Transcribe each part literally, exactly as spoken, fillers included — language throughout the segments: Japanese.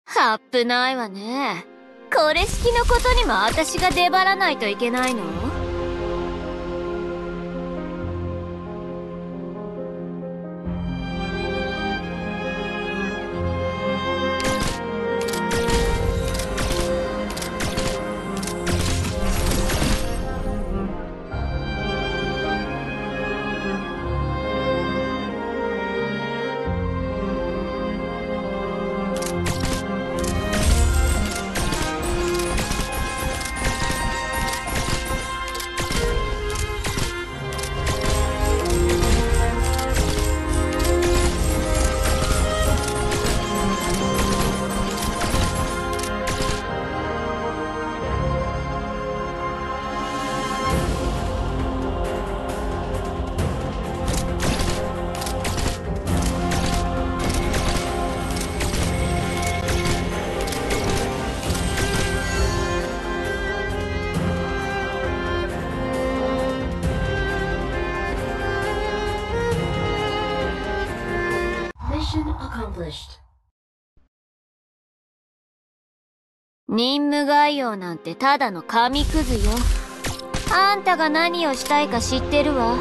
はっぷないわね。これ式のことにも私が出張らないといけないの？任務概要なんてただの紙くずよ。あんたが何をしたいか知ってるわ。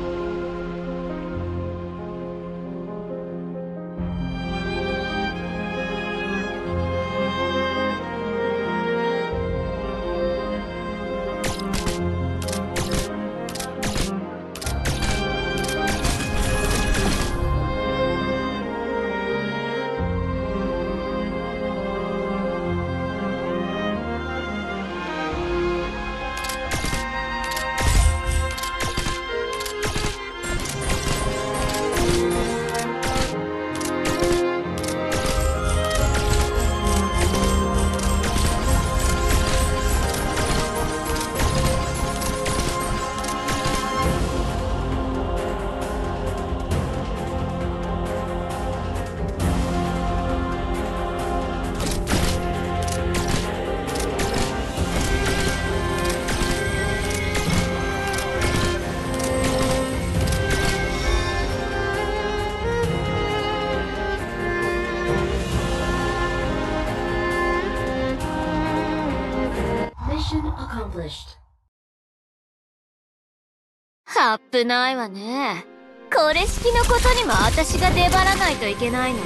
はっぷないわね。これ式のことにも私が出張らないといけないの？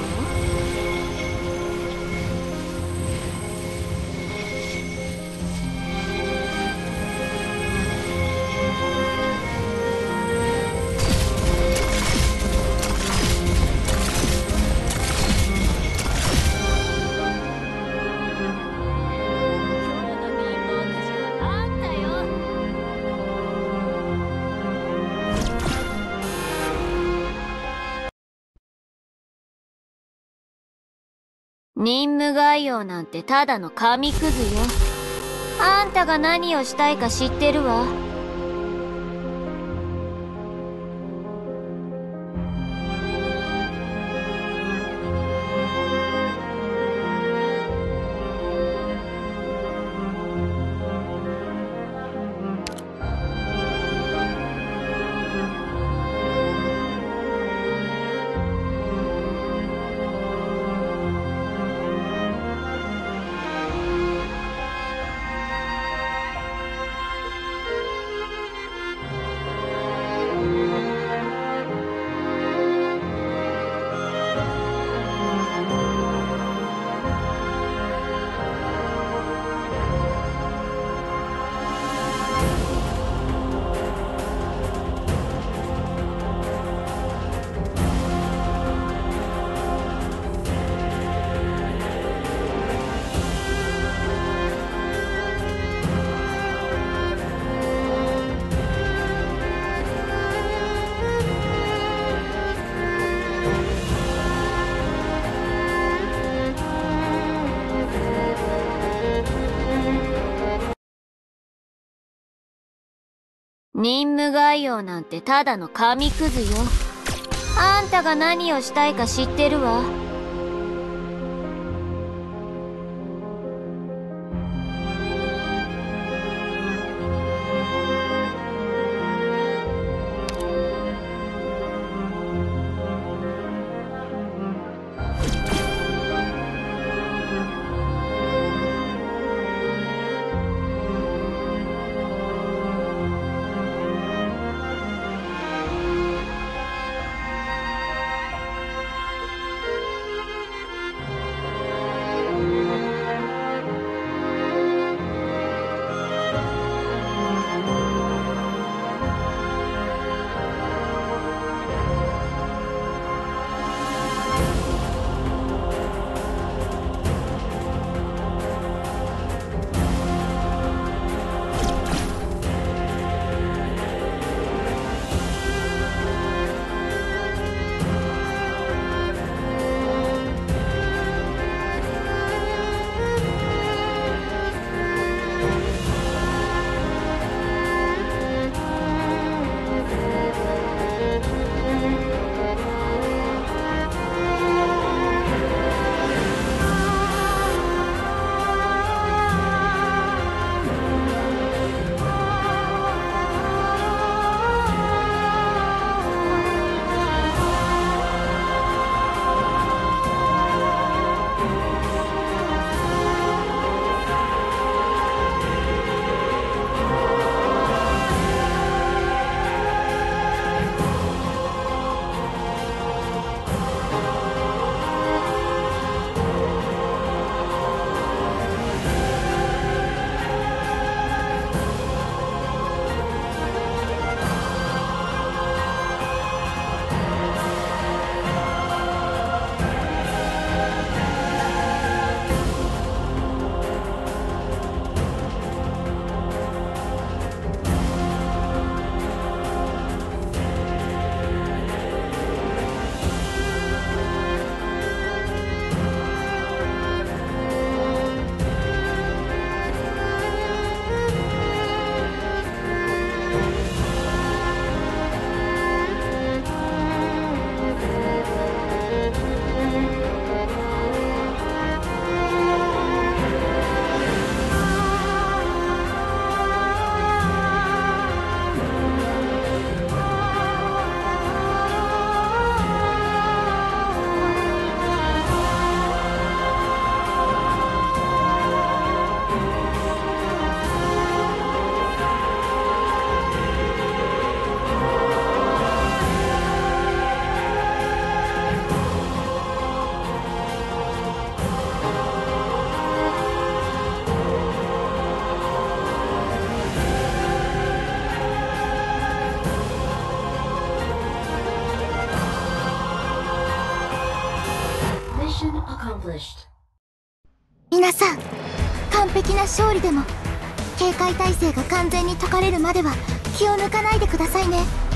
任務概要なんてただの紙くずよ。あんたが何をしたいか知ってるわ。任務概要なんてただの紙くずよ。あんたが何をしたいか知ってるわ。 皆さん、完璧な勝利でも警戒態勢が完全に解かれるまでは気を抜かないでくださいね。